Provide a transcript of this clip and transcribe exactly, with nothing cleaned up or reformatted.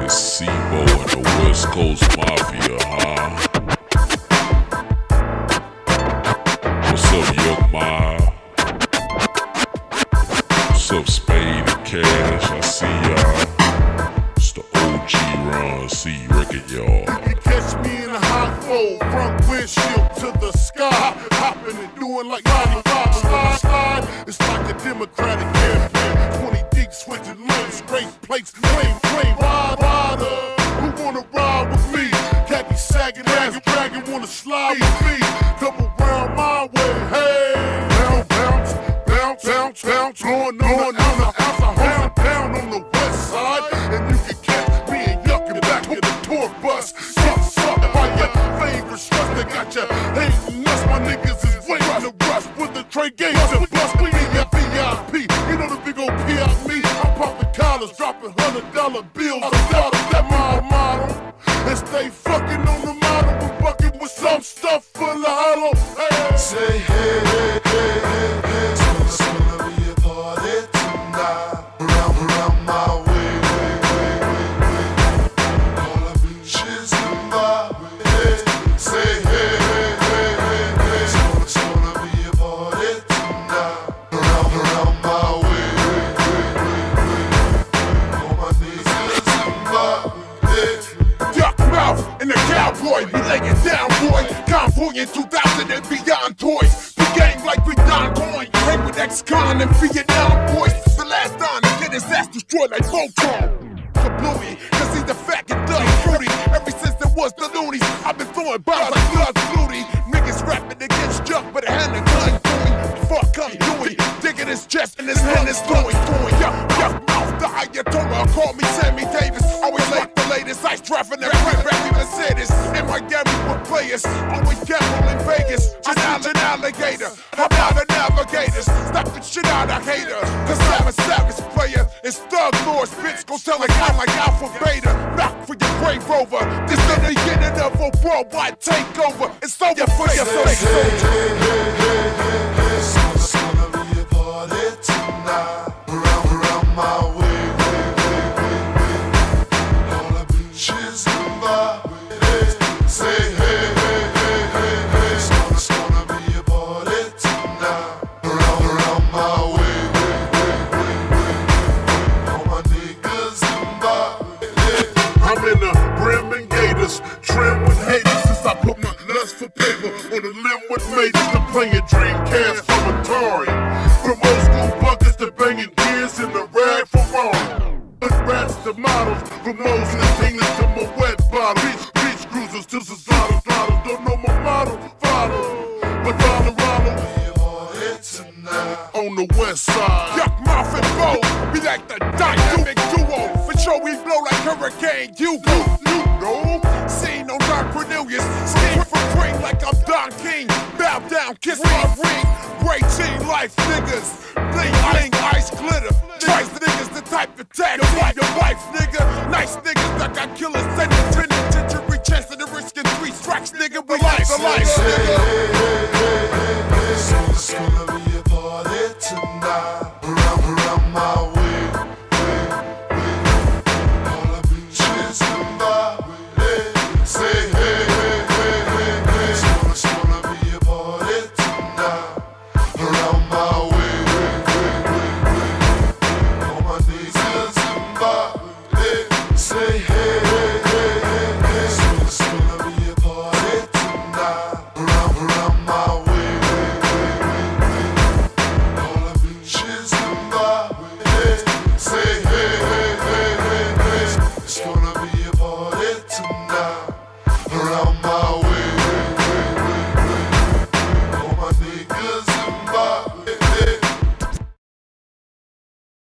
It's C-Bo and the West Coast Mafia, huh? What's up, Young Ma? What's up, Spade and Cash? I see y'all. It's the O G Run C record, y'all. You can catch me in a hot fold, front windshield to the sky, hopping and doing like ninety-five slide, slide. It's like a Democratic campaign, twenty deep, switching lanes, straight plates, flame, flame, ride, rider. Who wanna ride with me? Khaki sagging, ass dragging, wanna slide with me? Couple round my way, hey. Bounce, bounce, bounce, bounce, bounce, going on, on the outside, down, down on the west side, and you can catch me and yucking back with the tour bus. Suck, suck, by your favorite struts that got you hating us. My niggas is waiting to rush with the tray games and bust. We need your V I P, you know the big old P out me. I'm popping collars, dropping hundred dollar bills. I'm proud of that my model, and stay fucking on the model. We're bucking with some stuff full of hollow. Hey. Say hey, hey, hey, hey, hey. It's gonna, it's gonna be a party tonight. Around, around my way, way, way, way, way. All the bitches in my way. Say hey, hey, hey, hey, hey. It's gonna, it's gonna be a party tonight. Around, around my way, way, way, way, way. All my niggas in my way. Duck mouth and the cowboy, we lay it down, boy. Convoy in two thousand and beyond toys. The game like we Don Coin. Hang with ex-con and Vietnam boys. The last time to get his ass destroyed like Voltron. Kablooey, cause he's the fat and thug fruity. Ever since there was the loonies, I've been throwing bombs like blood flutie. Niggas rapping against Chuck, but a hand and gun doing. Fuck I'm doing. Digging his chest and his hand is throwing, throwing. Yuck, yuck, mouth, the Ayatollah. Call me Sammy Davis. Always like the latest. Ice driving that red rappy Mercedes. In Miami with players. Always gamble in Vegas. An island alligator. How about the navigators? Stop the shit out of haters. Cause I'm a savage player. It's Thug Lords, bitch. Go tell a guy like Alpha Beta. Knock for your Brave Rover. This the beginning of a worldwide takeover. It's over for your fake soldier. It's gonna, it's gonna be a party tonight. Around, around my way, way, way, way, way. All the bitches in my way. Say hey, hey, hey, hey, hey. It's gonna, it's gonna be a party tonight. Around, around my way, way, way, way, way. All my niggas in my way. I'm in the brim and gators, trim with haters. Since I put my lust for paper on the limb with majors. To playing Dreamcast from Atari. From old school buckets to banging gears in the rag Ferrari. But rats to models, from Moses and Venus to my wet bottle. Beach, beach cruisers to Cesaro bottles. Don't know my model, follow. But Colorado on the west side. Yuck, mouth and bow, we like the dynamic duo. For sure we blow like Hurricane Hugo. You know, seen on Don Cornelius. Scheme for green like I'm Don King. Bow down, kiss my ring. Great team life niggas. Bling bling, ice glitter. Nice niggas the type to tag your wife, your wife nigga. Nice nigga.